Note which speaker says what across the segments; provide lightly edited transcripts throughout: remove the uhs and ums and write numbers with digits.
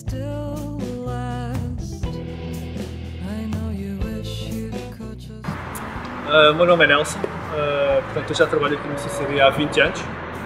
Speaker 1: O meu nome é Nelson, portanto eu já trabalho aqui no CCB há 20 anos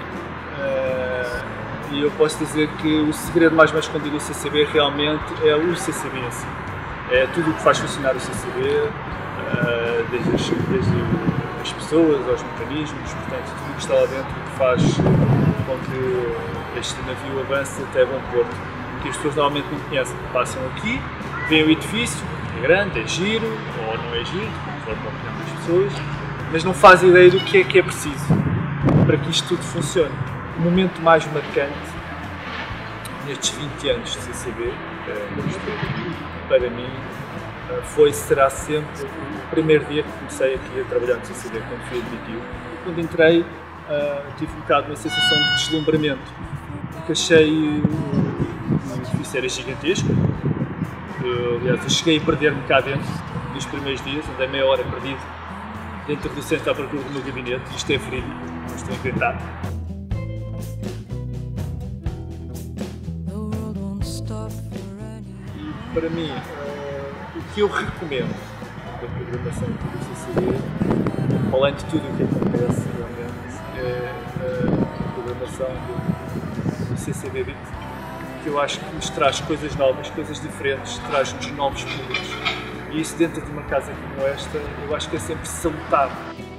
Speaker 1: e eu posso dizer que o segredo mais bem escondido do CCB realmente é o CCB em si. É tudo o que faz funcionar o CCB, desde as pessoas aos mecanismos, portanto tudo o que está lá dentro que faz com que este navio avance até bom porto, que as pessoas normalmente não conhecem. Passam aqui, veem o edifício, é grande, é giro, ou não é giro, conforme a opinião das pessoas, mas não fazem ideia do que é preciso para que isto tudo funcione. O momento mais marcante nestes 20 anos de CCB, para mim, será sempre o primeiro dia que comecei aqui a trabalhar no CCB, quando fui admitido. Quando entrei, tive um bocado uma sensação de deslumbramento, porque achei o edifício era gigantesco. Aliás, eu cheguei a perder-me cá dentro nos primeiros dias, andei meia hora perdido dentro do centro à procura do meu gabinete. Isto é verídico, não estou a inventar. E para mim, o que eu recomendo da programação do CCB, além de tudo o que acontece realmente, é a programação do CCB 20, que eu acho que nos traz coisas novas, coisas diferentes, traz-nos novos públicos. E isso dentro de uma casa como esta, eu acho que é sempre salutar.